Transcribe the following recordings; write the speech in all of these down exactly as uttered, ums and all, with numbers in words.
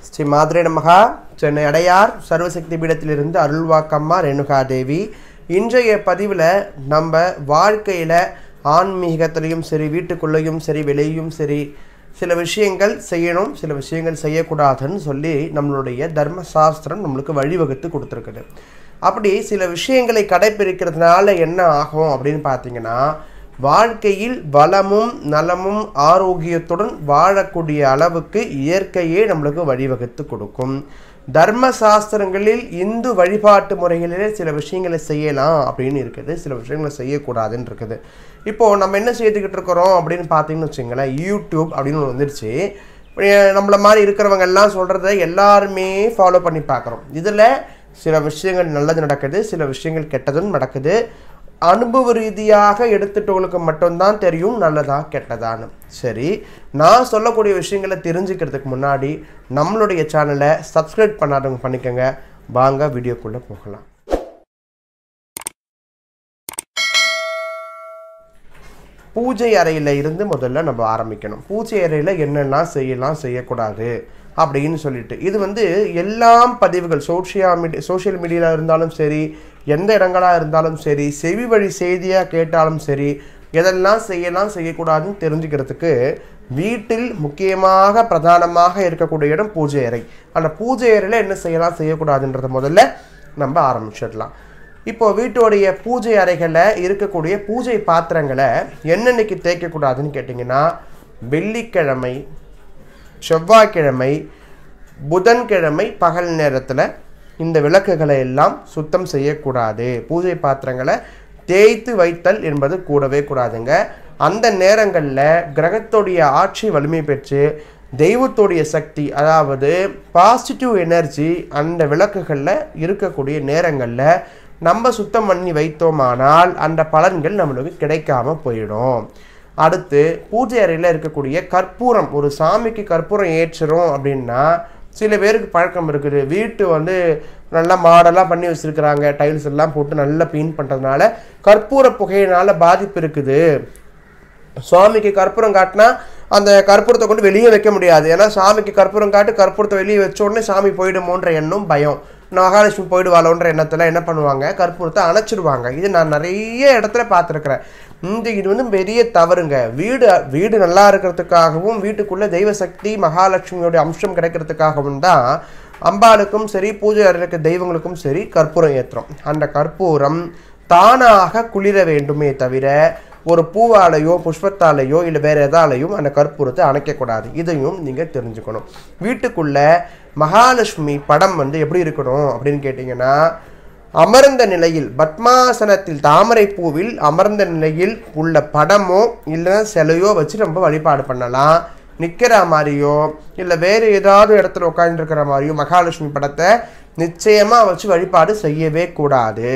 ஸ்ரீ மாத்ரே நமகா. சென்னை அடையார் சர்வசக்தி பீடத்திலிருந்து அருள்வாக்கம்மா ரேணுகா தேவி. இன்றைய பதிவில் நம்ம வாழ்க்கையில் ஆன்மீகத்திலையும் சரி, வீட்டுக்குள்ளேயும் சரி, வெளியும் சரி, சில விஷயங்கள் செய்யணும், சில விஷயங்கள் செய்யக்கூடாதுன்னு சொல்லி நம்மளுடைய தர்மசாஸ்திரம் நம்மளுக்கு வழிவகுத்து கொடுத்துருக்குது. அப்படி சில விஷயங்களை கடைப்பிடிக்கிறதுனால என்ன ஆகும் அப்படின்னு பார்த்தீங்கன்னா, வாழ்க்கையில் வளமும் நலமும் ஆரோக்கியத்துடன் வாழக்கூடிய அளவுக்கு இயற்கையே நம்மளுக்கு வழிவகுத்து கொடுக்கும். தர்மசாஸ்திரங்களில் இந்து வழிபாட்டு முறைகளிலே சில விஷயங்களை செய்யலாம் அப்படின்னு இருக்குது, சில விஷயங்களை செய்யக்கூடாதுன்னு இருக்குது. இப்போது நம்ம என்ன செய்துக்கிட்டு இருக்கிறோம் அப்படின்னு பார்த்தீங்கன்னு வச்சுங்களேன், யூடியூப் அப்படின்னு ஒன்று வந்துருச்சு. நம்மளை மாதிரி இருக்கிறவங்க எல்லாம் சொல்கிறத எல்லாருமே ஃபாலோ பண்ணி பார்க்குறோம். இதில் சில விஷயங்கள் நல்லது நடக்குது, சில விஷயங்கள் கெட்டதும் நடக்குது. அனுபவ ரீதியாக எடுத்துட்டவங்களுக்கு மட்டும்தான் தெரியும் நல்லதா கெட்டதான்னு. சரி, நான் சொல்லக்கூடிய விஷயங்களை தெரிஞ்சுக்கிறதுக்கு முன்னாடி நம்மளுடைய சேனலை சப்ஸ்கிரைப் பண்ணாதவங்க பண்ணிக்கோங்க. வாங்க வீடியோக்குள்ளே போகலாம். பூஜை அறையில் இருந்து முதல்ல நம்ம ஆரம்பிக்கணும். பூஜை அறையில் என்னெல்லாம் செய்யலாம், செய்யக்கூடாது அப்படின்னு சொல்லிட்டு, இது வந்து எல்லாம் பதிவுகள் சோஷியல் மீடியா சோஷியல் மீடியாவில் இருந்தாலும் சரி, எந்த இடங்களாக இருந்தாலும் சரி, செவி வழி செய்தியாக கேட்டாலும் சரி, எதெல்லாம் செய்யலாம் செய்யக்கூடாதுன்னு தெரிஞ்சுக்கிறதுக்கு வீட்டில் முக்கியமாக பிரதானமாக இருக்கக்கூடிய இடம் பூஜை அறை. அந்த பூஜை அறையில் என்ன செய்யலாம் செய்யக்கூடாதுன்றத முதல்ல நம்ம ஆரம்பிச்சிடலாம். இப்போது வீட்டுடைய பூஜை அறைகளில் இருக்கக்கூடிய பூஜை பாத்திரங்களை என்னென்னைக்கு தேய்க்கக்கூடாதுன்னு கேட்டிங்கன்னா, வெள்ளிக்கிழமை, செவ்வாய்க்கிழமை, புதன்கிழமை பகல் நேரத்தில் இந்த விளக்குகளை எல்லாம் சுத்தம் செய்யக்கூடாது. பூஜை பாத்திரங்களை தேய்த்து வைத்தல் என்பது கூடவே கூடாதுங்க. அந்த நேரங்களில் கிரகத்துடைய ஆட்சி வலிமை பெற்று தெய்வத்துடைய சக்தி, அதாவது பாசிட்டிவ் எனர்ஜி அந்த விளக்குகளில் இருக்கக்கூடிய நேரங்களில் நம்ம சுத்தம் பண்ணி வைத்தோமானால் அந்த பலன்கள் நம்மளுக்கு கிடைக்காம போயிடும். அடுத்து பூஜை அறையில் இருக்கக்கூடிய கற்பூரம், ஒரு சாமிக்கு கற்பூரம் ஏற்றுறோம் அப்படின்னா சில பேருக்கு பழக்கம் இருக்குது. வீட்டு வந்து நல்லா மாடலாக பண்ணி வச்சுருக்கிறாங்க, டைல்ஸ் எல்லாம் போட்டு நல்லா பெயிண்ட் பண்ணுறதுனால கற்பூர புகையினால் பாதிப்பு இருக்குது. சுவாமிக்கு கற்பூரம் காட்டினா அந்த கற்பூரத்தை கொண்டு வெளியே வைக்க முடியாது. ஏன்னா சாமிக்கு கற்பூரம் காட்டு கற்பூரத்தை வெளியே வச்ச உடனே சாமி போயிடுமோன்ற எண்ணம், பயம், மகாலட்சுமி போயிடுவாளோன்ற எண்ணத்தில் என்ன பண்ணுவாங்க, கற்பூரத்தை அணைச்சிடுவாங்க. இது நான் நிறைய இடத்துல பார்த்துருக்குறேன். இந்த இது வந்து பெரிய தவறுங்க. வீடு வீடு நல்லா இருக்கிறதுக்காகவும் வீட்டுக்குள்ளே தெய்வ சக்தி மகாலட்சுமியோடைய அம்சம் கிடைக்கிறதுக்காகவும் தான் அம்பாளுக்கும் சரி, பூஜை இருக்க தெய்வங்களுக்கும் சரி கற்பூரம் ஏற்றுறோம். அந்த கற்பூரம் தானாக குளிர வேண்டுமே தவிர ஒரு பூவாலையோ புஷ்பத்தாலையோ இல்லை வேறு எதாலையும் அந்த கற்பூரத்தை அணைக்கக்கூடாது. இதையும் நீங்கள் தெரிஞ்சுக்கணும். வீட்டுக்குள்ளே மகாலட்சுமி படம் வந்து எப்படி இருக்கணும் அப்படின்னு கேட்டிங்கன்னா, அமர்ந்த நிலையில் பத்மாசனத்தில் தாமரை பூவில் அமர்ந்த நிலையில் உள்ள படமோ இல்லைன்னா சிலையோ வச்சு நம்ம வழிபாடு பண்ணலாம். நிற்கிற மாதிரியோ இல்லை வேறு ஏதாவது இடத்துல உட்காந்துருக்கிற மாதிரியோ மகாலட்சுமி படத்தை நிச்சயமாக வச்சு வழிபாடு செய்யவே கூடாது.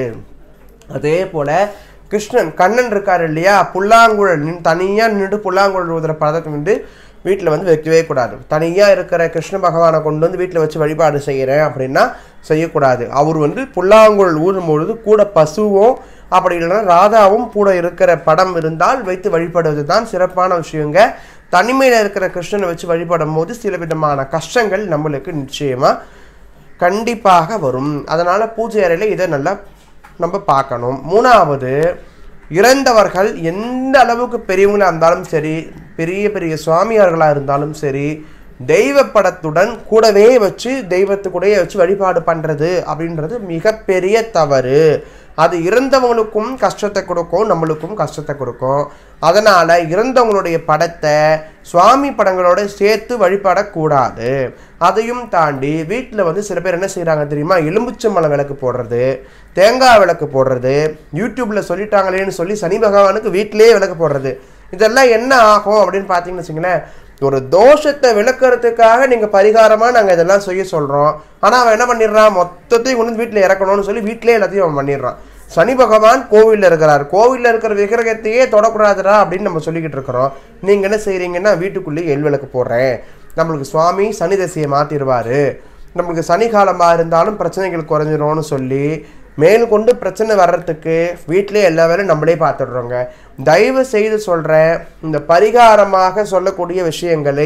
அதே போல் கிருஷ்ணன், கண்ணன் இருக்கார் இல்லையா, புல்லாங்குழல் தனியாக நின்று புல்லாங்குழல் ஊதுற படத்தை வந்து வீட்டில் வந்து வைக்கவே கூடாது. தனியாக இருக்கிற கிருஷ்ண பகவானை கொண்டு வந்து வீட்டில் வச்சு வழிபாடு செய்கிறேன் அப்படின்னா செய்யக்கூடாது. அவர் வந்து புல்லாங்குழல் ஊதும்பொழுது கூட பசுவும் அப்படி இல்லைன்னா ராதாவும் கூட இருக்கிற படம் இருந்தால் வைத்து வழிபடுவது தான் சிறப்பான விஷயங்க. தனிமையில் இருக்கிற கிருஷ்ணனை வச்சு வழிபடும் போது சில விதமான கஷ்டங்கள் நம்மளுக்கு நிச்சயமாக கண்டிப்பாக வரும். அதனால் பூஜை அறையில் இதை நல்லா நம்ம பார்க்கணும். மூணாவது, இறந்தவர்கள் எந்த அளவுக்கு பெரியவங்களாக இருந்தாலும் சரி, பெரிய பெரிய சுவாமியார்களாக இருந்தாலும் சரி, தெய்வ படத்துடன் கூடவே வச்சு தெய்வத்துக்கூடயே வச்சு வழிபாடு பண்ணுறது அப்படின்றது மிகப்பெரிய தவறு. அது இறந்தவங்களுக்கும் கஷ்டத்தை கொடுக்கும், நம்மளுக்கும் கஷ்டத்தை கொடுக்கும். அதனால் இறந்தவங்களுடைய படத்தை சுவாமி படங்களோட சேர்த்து வழிபடக்கூடாது. அதையும் தாண்டி வீட்டில் வந்து சில பேர் என்ன செய்கிறாங்க தெரியுமா, எலும்புச்சம்பழம் விளக்கு போடுறது, தேங்காய் விளக்கு போடுறது, யூடியூப்பில் சொல்லிட்டாங்களேன்னு சொல்லி சனி பகவானுக்கு வீட்டிலே விளக்கு போடுறது. இதெல்லாம் என்ன ஆகும் அப்படின்னு பார்த்தீங்கன்னு வச்சுங்களேன், ஒரு தோஷத்தை விளக்குறதுக்காக நீங்கள் பரிகாரமாக நாங்கள் இதெல்லாம் செய்ய சொல்கிறோம். ஆனால் அவன் என்ன பண்ணிடுறான், மொத்தத்தையும் கொண்டு வீட்டில் இறக்கணும்னு சொல்லி வீட்டிலே எல்லாத்தையும் அவன் பண்ணிடுறான். சனி பகவான் கோவிலில் இருக்கிறார், கோவிலில் இருக்கிற விக்கிரகத்தையே தொடக்கூடாதுடா அப்படின்னு நம்ம சொல்லிக்கிட்டு இருக்கிறோம். நீங்கள் என்ன செய்கிறீங்கன்னா, வீட்டுக்குள்ளேயே எள் விளக்கு போடுறேன், நம்மளுக்கு சுவாமி சனி தசையை மாற்றிடுவார், நம்மளுக்கு சனி காலமாக இருந்தாலும் பிரச்சனைகள் குறைஞ்சிரும்னு சொல்லி மேல் கொண்டு பிரச்சனை வர்றதுக்கு வீட்டிலே எல்லா வேலையும் நம்மளே பார்த்துடுறோங்க. தயவு செய்து சொல்கிறேன், இந்த பரிகாரமாக சொல்லக்கூடிய விஷயங்களை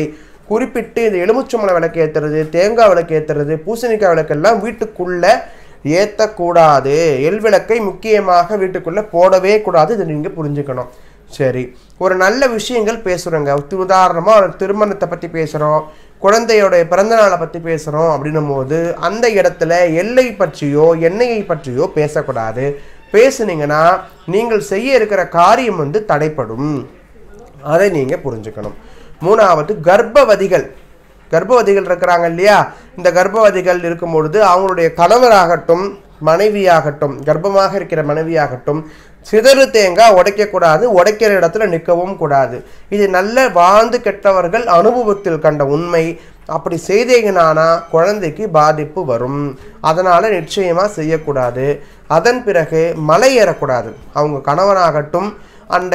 குறிப்பிட்டு இந்த எலுமிச்சம்பழம் விளக்கு ஏற்றுறது, தேங்காய் விளக்கு ஏற்றுறது, பூசணிக்காய் விளக்கெல்லாம் வீட்டுக்குள்ளே ஏற்றக்கூடாது. எல் விளக்கை முக்கியமாக வீட்டுக்குள்ளே போடவே கூடாது. இதை நீங்கள் புரிஞ்சுக்கணும். சரி, ஒரு நல்ல விஷயங்கள் பேசுகிறோங்க. உதாரணமாக ஒரு திருமணத்தை பற்றி பேசுகிறோம், குழந்தையோடைய பிறந்தநாளை பற்றி பேசுகிறோம் அப்படின்னும் போது அந்த இடத்துல எல்லை பற்றியோ எண்ணெயை பற்றியோ பேசக்கூடாது. பேசுனீங்கன்னா நீங்கள் செய்ய இருக்கிற காரியம் வந்து தடைப்படும். அதை நீங்கள் புரிஞ்சுக்கணும். மூணாவது, கர்ப்பவதிகள் கர்ப்பவதிகள் இருக்கிறாங்க இல்லையா, இந்த கர்ப்பவதிகள் இருக்கும் பொழுது அவங்களுடைய கணவராகட்டும் மனைவியாகட்டும், கர்ப்பமாக இருக்கிற மனைவியாகட்டும், சிதறு தேங்காய் உடைக்கக்கூடாது, உடைக்கிற இடத்துல நிற்கவும் கூடாது. இது நல்ல வாழ்ந்து கெட்டவர்கள் அனுபவத்தில் கண்ட உண்மை. அப்படி செய்தீங்கன்னானா குழந்தைக்கு பாதிப்பு வரும். அதனால் நிச்சயமாக செய்யக்கூடாது. அதன் பிறகு மலை ஏறக்கூடாது. அவங்க கணவனாகட்டும் அந்த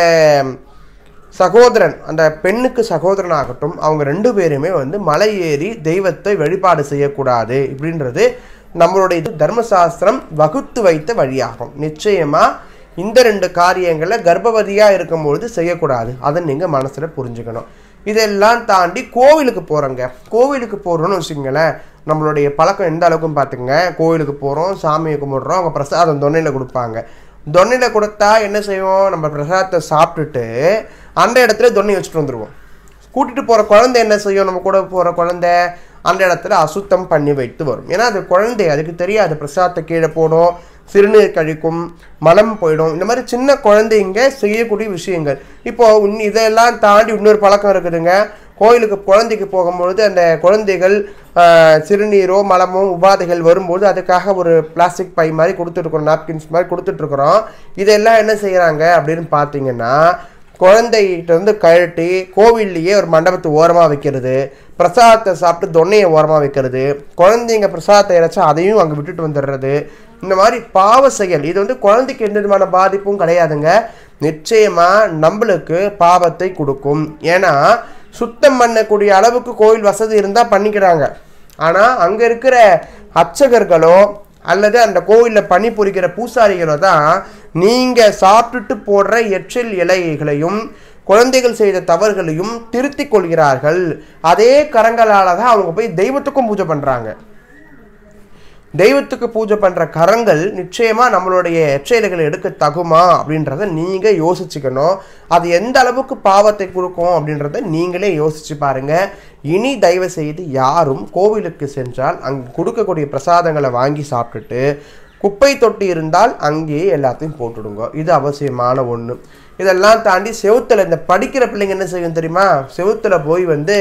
சகோதரன், அந்த பெண்ணுக்கு சகோதரனாகட்டும், அவங்க ரெண்டு பேருமே வந்து மலை ஏறி தெய்வத்தை வழிபாடு செய்யக்கூடாது. இப்படின்றது நம்மளுடைய தர்மசாஸ்திரம் வகுத்து வைத்த வழியாகும். நிச்சயமாக இந்த ரெண்டு காரியங்களை கர்ப்பவதியாக இருக்கும்பொழுது செய்யக்கூடாது. அதை நீங்கள் மனசில் புரிஞ்சுக்கணும். இதெல்லாம் தாண்டி கோவிலுக்கு போகிறோங்க. கோவிலுக்கு போகிறோன்னு வச்சுக்கோங்களேன், நம்மளுடைய பழக்கம் எந்த அளவுக்குன்னு பார்த்துங்க. கோவிலுக்கு போகிறோம், சாமியை கும்பிட்றோம், அவங்க பிரசாதம் தொன்னையில் கொடுப்பாங்க. தொன்னையில் கொடுத்தா என்ன செய்வோம், நம்ம பிரசாதத்தை சாப்பிட்டுட்டு அந்த இடத்துல தொன்னை வச்சுட்டு வந்துடுவோம். கூட்டிகிட்டு போகிற குழந்தை என்ன செய்யும், நம்ம கூட போகிற குழந்தை அந்த இடத்துல அசுத்தம் பண்ணி வைத்து வரும். ஏன்னா அது குழந்தை, அதுக்கு தெரியாது பிரசாதத்தை கீழே போடும், சிறுநீர் கழிக்கும், மனம் போயிடும். இந்த மாதிரி சின்ன குழந்தைங்க செய்யக்கூடிய விஷயங்கள். இப்போது இதெல்லாம் தாண்டி இன்னொரு பழக்கம் இருக்குதுங்க. கோயிலுக்கு குழந்தைக்கு போகும்பொழுது அந்த குழந்தைகள் சிறுநீரோ மலமோ உபாதைகள் வரும்போது அதுக்காக ஒரு பிளாஸ்டிக் பை மாதிரி கொடுத்துட்ருக்குறோம், நாப்கின்ஸ் மாதிரி கொடுத்துட்ருக்குறோம். இதெல்லாம் என்ன செய்கிறாங்க அப்படின்னு பார்த்தீங்கன்னா, குழந்தைகிட்ட வந்து கழட்டி கோவில்லையே ஒரு மண்டபத்தை ஓரமாக வைக்கிறது, பிரசாதத்தை சாப்பிட்டு தொன்னையை ஓரமாக வைக்கிறது, குழந்தைங்க பிரசாதத்தை இறைச்சா அதையும் அங்கே விட்டுட்டு வந்துடுறது. இந்த மாதிரி பாவ செயல். இது வந்து குழந்தைக்கு எந்த விதமான பாதிப்பும் கிடையாதுங்க. நிச்சயமாக நம்மளுக்கு பாவத்தை கொடுக்கும். ஏன்னா சுத்தம் பண்ணக்கூடிய அளவுக்கு கோயில் வசதி இருந்தால் பண்ணிக்கிறாங்க. ஆனால் அங்கே இருக்கிற அர்ச்சகர்களோ அல்லது அந்த கோவிலில் பணிபுரிகிற பூசாரிகளோ தான் நீங்கள் சாப்பிட்டுட்டு போடுற எச்சில் இலைகளையும் குழந்தைகள் செய்த தவறுகளையும் திருத்திக் கொள்கிறார்கள். அதே கரங்களால் தான் அவங்க போய் தெய்வத்துக்கும் பூஜை பண்ணுறாங்க. தெய்வத்துக்கு பூஜை பண்ணுற கரங்கள் நிச்சயமாக நம்மளுடைய எச்சைலைகளை எடுக்க தகுமா அப்படின்றத நீங்கள் யோசிச்சுக்கணும். அது எந்த அளவுக்கு பாவத்தை கொடுக்கும் அப்படின்றத நீங்களே யோசிச்சு பாருங்கள். இனி தயவு செய்து யாரும் கோவிலுக்கு சென்றால் அங்கே கொடுக்கக்கூடிய பிரசாதங்களை வாங்கி சாப்பிட்டுட்டு குப்பை தொட்டி இருந்தால் அங்கேயே எல்லாத்தையும் போட்டுடுங்க. இது அவசியமான ஒன்று. இதெல்லாம் தாண்டி செவுத்தில் இந்த படிக்கிற பிள்ளைங்க என்ன செய்யும் தெரியுமா, செவுத்தில் போய் வந்து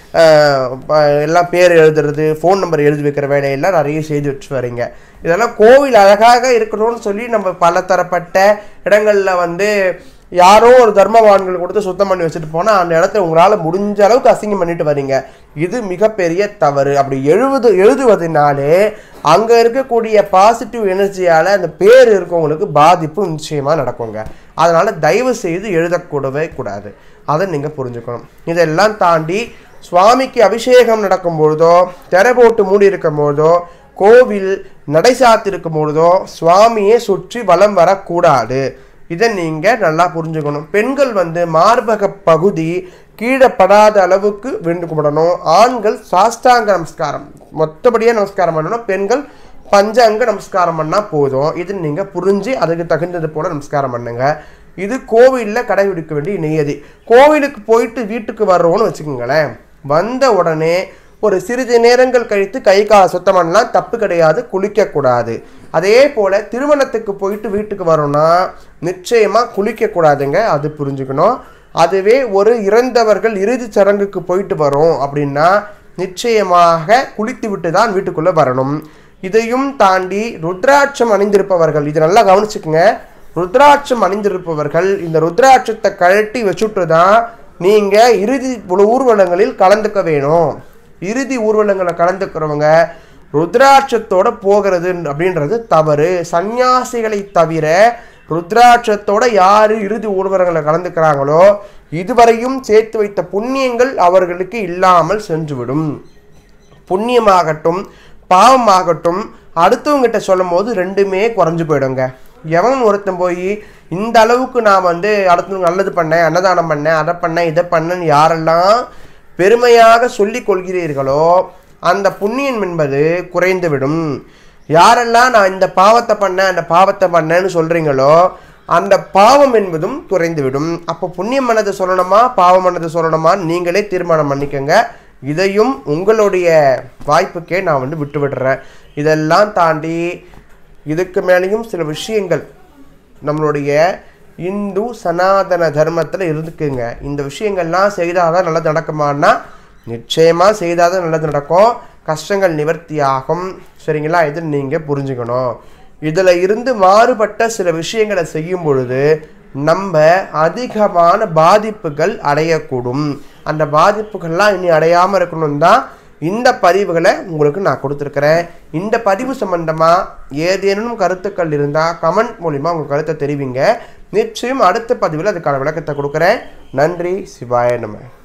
எல்லாம் பேர் எழுதுறது, ஃபோன் நம்பர் எழுதி வைக்கிற வேலையெல்லாம் நிறைய செய்து வச்சு வரீங்க. இதெல்லாம் கோவில் அழகாக இருக்கணும்னு சொல்லி நம்ம பல தரப்பட்ட இடங்களில் வந்து யாரோ ஒரு தர்மவான்கள் கொடுத்து சுத்தம் பண்ணி வச்சுட்டு போனால் அந்த இடத்த உங்களால் முடிஞ்ச அளவுக்கு அசிங்கம் பண்ணிட்டு வரீங்க. இது மிகப்பெரிய தவறு. அப்படி எழுவது எழுதுவதனாலே அங்கே இருக்கக்கூடிய பாசிட்டிவ் எனர்ஜியால் அந்த பேர் இருக்கவங்களுக்கு பாதிப்பு நிச்சயமாக நடக்குங்க. அதனால் தயவு செய்து எழுதக்கூடவே கூடாது. அதை நீங்கள் புரிஞ்சுக்கணும். இதெல்லாம் தாண்டி சுவாமிக்கு அபிஷேகம் நடக்கும் பொழுதோ, திரை போட்டு மூடி இருக்கும் பொழுதோ, கோவில் நடை சாத்திருக்கும் பொழுதோ சுவாமியை சுற்றி வலம் வரக்கூடாது. இதை நீங்கள் நல்லா புரிஞ்சுக்கணும். பெண்கள் வந்து மார்பக பகுதி கீழே படாத அளவுக்கு விண்டு கும்பிடணும். ஆண்கள் சாஷ்டாங்க நமஸ்காரம் மொத்தபடியாக நமஸ்காரம் பண்ணணும். பெண்கள் பஞ்சாங்க நமஸ்காரம் பண்ணால் போதும். இது நீங்கள் புரிஞ்சு அதுக்கு தகுந்தது போல் நமஸ்காரம் பண்ணுங்க. இது கோவிலில் கடைபிடிக்க வேண்டிய நியதி. கோவிலுக்கு போயிட்டு வீட்டுக்கு வர்றோன்னு வச்சுக்கோங்களேன், வந்த உடனே ஒரு சிறிது நேரங்கள் கழித்து கை கால சுத்தம் பண்ணலாம், தப்பு கிடையாது, குளிக்கக்கூடாது. அதே போல் திருமணத்துக்கு போயிட்டு வீட்டுக்கு வரோன்னா நிச்சயமாக குளிக்கக்கூடாதுங்க, அது புரிஞ்சுக்கணும். அதுவே ஒரு இறந்தவர்கள் இறுதி சடங்குக்கு போயிட்டு வரோம் அப்படின்னா நிச்சயமாக குளித்து விட்டு தான் வீட்டுக்குள்ளே வரணும். இதையும் தாண்டி ருத்ராட்சம் அணிந்திருப்பவர்கள், இது நல்லா கவனிச்சுக்குங்க. ருத்ராட்சம் அணிந்திருப்பவர்கள் இந்த ருத்ராட்சத்தை கழட்டி வச்சுட்டு தான் நீங்கள் இறுதி ஊர்வலங்களில் கலந்துக்க வேணும். இறுதி ஊர்வலங்களை கலந்துக்கிறவங்க ருத்ராட்சத்தோட போகிறது அப்படின்றது தவறு. சன்னியாசிகளை தவிர ருத்ராட்சத்தோட யார் இறுதி ஊர்வலங்களை கலந்துக்கிறாங்களோ இதுவரையும் சேர்த்து வைத்த புண்ணியங்கள் அவர்களுக்கு இல்லாமல் சென்றுவிடும். புண்ணியமாகட்டும் பாவமாகட்டும் அடுத்தவங்கிட்ட சொல்லும் போது ரெண்டுமே குறைஞ்சு போயிடுங்க. எவன் ஒருத்தன் போய் இந்த அளவுக்கு நான் வந்து அடுத்தவங்க நல்லது பண்ணேன், அன்னதானம் பண்ணேன், அதை பண்ணேன், இதை பண்ணேன்னு யாரெல்லாம் பெருமையாக சொல்லிக் கொள்கிறீர்களோ அந்த புண்ணியம் என்பது குறைந்துவிடும். யாரெல்லாம் நான் இந்த பாவத்தை பண்ணேன் அந்த பாவத்தை பண்ணேன்னு சொல்றீங்களோ அந்த பாவம் என்பதும் குறைந்துவிடும். அப்போ புண்ணியம் பண்ணதை சொல்லணுமா பாவம் பண்ணதை சொல்லணுமா நீங்களே தீர்மானம் பண்ணிக்கோங்க. இதையும் உங்களுடைய வாய்ப்புக்கே நான் வந்து விட்டு விடுறேன். இதெல்லாம் தாண்டி இதுக்கு மேலேயும் சில விஷயங்கள் நம்மளுடைய இந்து சனாதன தர்மத்தில் இருக்குங்க. இந்த விஷயங்கள்லாம் செய்தால் தான் நல்லது நடக்குமான்னா நிச்சயமாக செய்தால் தான் நல்லது நடக்கும். கஷ்டங்கள் நிவர்த்தி ஆகும். சரிங்களா? இது நீங்கள் புரிஞ்சுக்கணும். இதில் இருந்து மாறுபட்ட சில விஷயங்களை செய்யும் பொழுது நம்ம அதிகமான பாதிப்புகள் அடையக்கூடும். அந்த பாதிப்புகள்லாம் இனி அடையாமல் இருக்கணும் தான் இந்த பதிவுகளை உங்களுக்கு நான் கொடுத்துருக்கிறேன். இந்த பதிவு சம்பந்தமாக ஏதேனும் கருத்துக்கள் இருந்தால் கமெண்ட் மூலிமா உங்கள் கருத்தை தெரிவிங்க. நிச்சயம் அடுத்த பதிவில் அதுக்கான விளக்கத்தை கொடுக்குறேன். நன்றி. சிவாய நம.